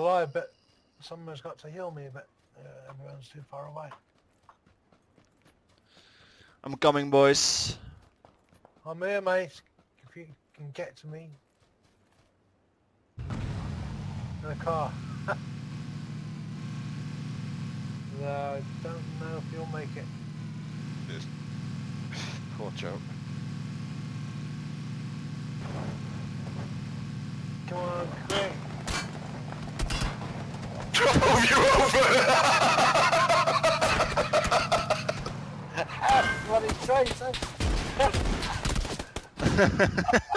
alive, but someone's got to heal me, but everyone's too far away. I'm coming, boys. I'm here, mate. If you can get to me. In a car. No, I don't know if you'll make it. Poor joke. Come on, quick. Drove you over! Bloody trace, eh?